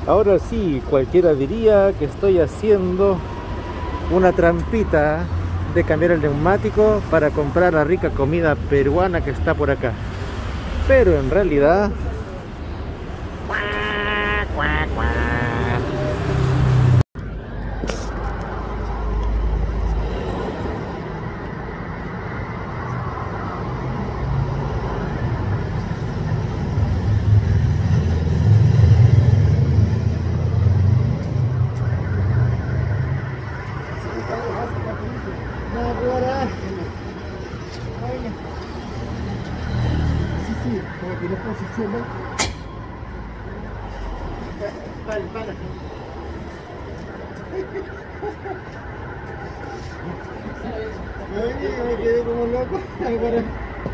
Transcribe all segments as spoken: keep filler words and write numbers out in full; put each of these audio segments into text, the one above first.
Ahora sí, cualquiera diría que estoy haciendo una trampita de cambiar el neumático para comprar la rica comida peruana que está por acá. Pero en realidad... Ahora... Sí, sí, como que no posiciona. Vale, para. Oye, me quedé como loco. Ahora.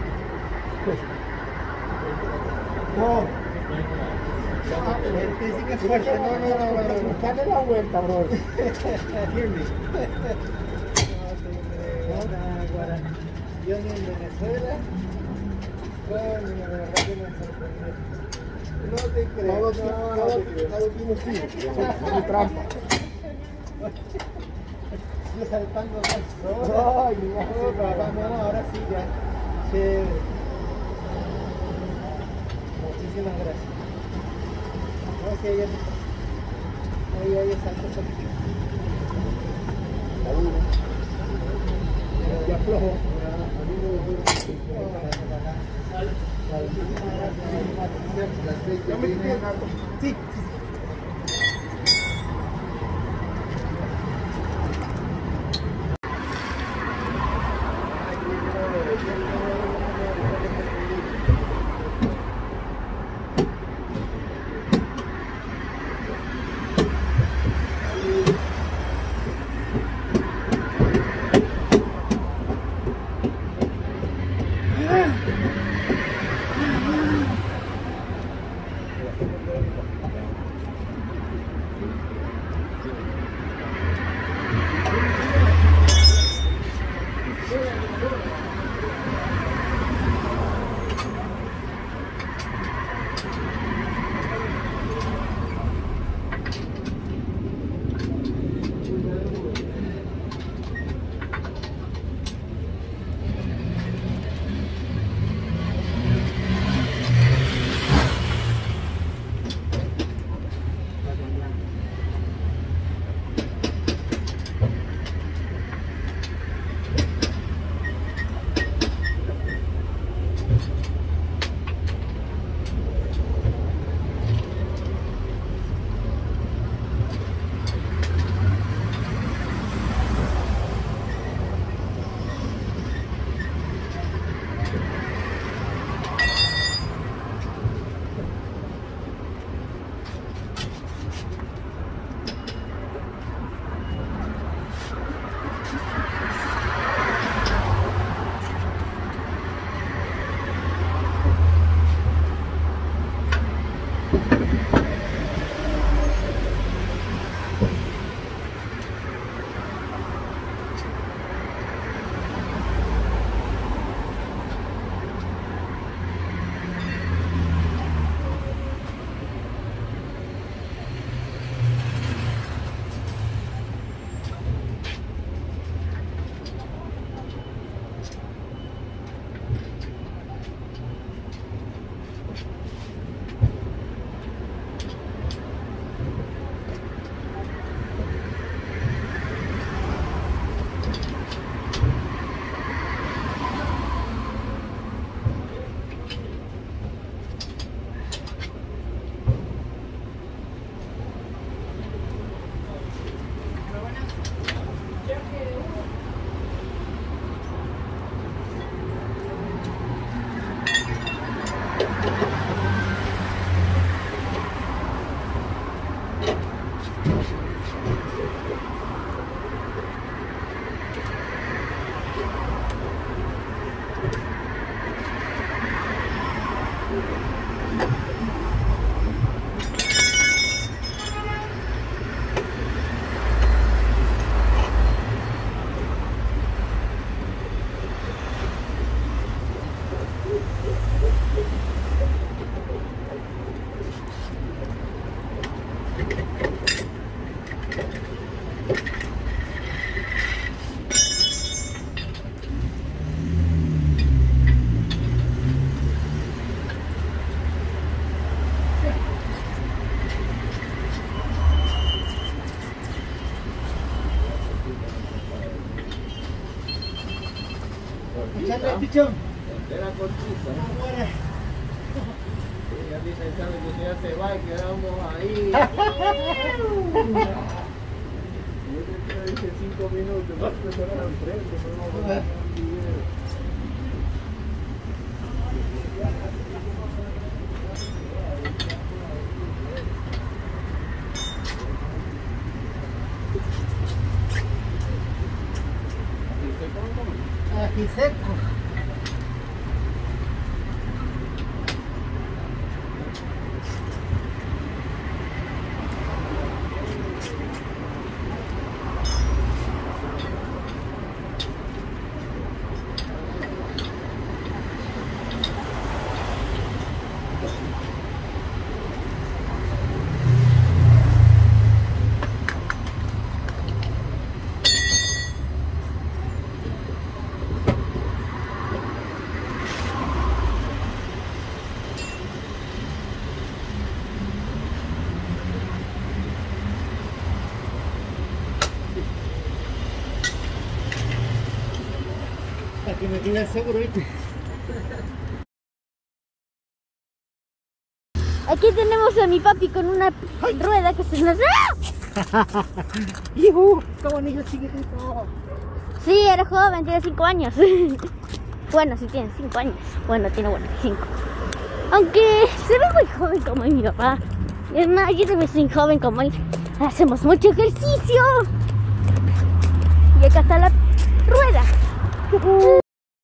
No. Te sí que es fuerte. No, no, no, no. Dale la vuelta, bro. ¿Entiendes? Yo ni en Venezuela, bueno, la verdad que me sorprendió. No te creo. Todo, no, no, todo, te todo tiene sí, es trampa. Sigue saltando más. Ay, no, papá, no, ahora sí ya. Chévere. Muchísimas gracias. No, si ahí ahí ahí salto un poquito. Ya flojo. Sí. Échale, pichón. Era cortita. Ella dice, sabe que si ya se va y quedamos ahí. Yo te dije cinco minutos, vas a preparar al frente, pero no vamos a ver. Aquí seco. Para que me quede seguro, ¿viste? Aquí tenemos a mi papi con una rueda que se nos... ¡Ah! ¡Yuhu! ¡Como niño chiquitito! Sí, era joven, tiene cinco años. Bueno, sí tiene cinco años. Bueno, tiene bueno, cinco. Aunque se ve muy joven como mi papá. Es más, yo también soy joven como él. Hacemos mucho ejercicio. Y acá está la rueda. Uh-huh.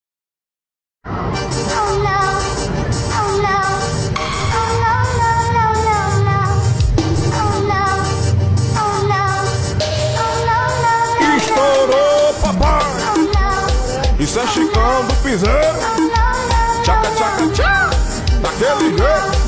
Isso é Chicão do Piseiro. Tchaca, tchaca, tchá. Daquele jeito.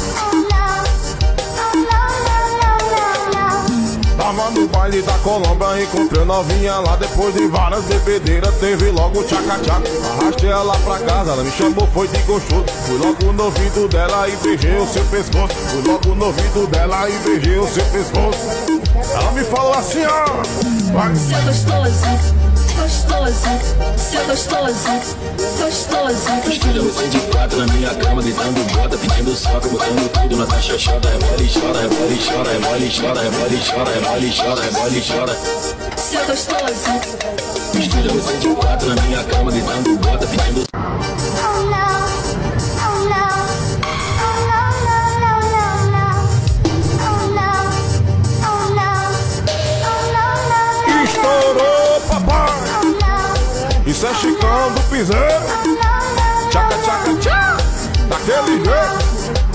Tava no baile da Colômbia, encontrei novinha lá. Depois de várias bebedeiras, teve logo tchaca, tchaca. Arrastei ela pra casa, ela me chamou, foi de gostoso. Fui logo no ouvido dela e beijei o seu pescoço. Fui logo no ouvido dela e beijei o seu pescoço. Ela me falou assim, ó. Vai. Seu gostoso, gostoso, seu gostoso, gostoso. Filha, você de quatro na minha cama, deitando bota, pedindo soca, botando tudo na taxa chota. Rebola e chora, rebola e chora, rebola e chora, rebola e chora, rebola e chora, rebola e chora. Seu gostoso. Filha, você de quatro na minha cama, deitando bota, pedindo Isso é Chicão do Piseiro. Tchaca, tchaca, tchá. Daquele jeito.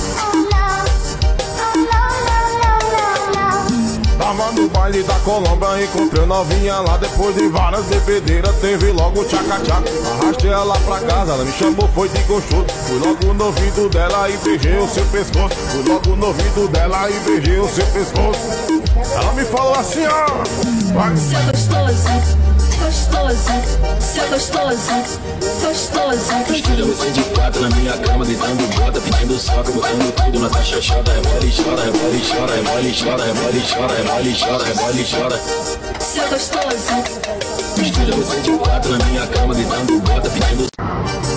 Tava no baile da Colômbia, encontrei novinha lá. Depois de várias bebedeiras, teve logo tchaca, tchaca. Arrastei ela pra casa, ela me chamou, foi de gostoso. Fui logo no ouvido dela e beijei o seu pescoço. Fui logo no ouvido dela e beijei o seu pescoço. Ela me falou assim, ó. Vai. Seu gostoso, gostoso, seu gostoso, gostoso. Filha, você de quatro na minha cama, deitando bota, pedindo soca, botando tudo na taxa chota. Rebola e chora, rebola e chora, rebola e chora, rebola e chora, rebola e chora, rebola e chora. Seu gostoso. Filha, você de quatro na minha cama, deitando bota, pedindo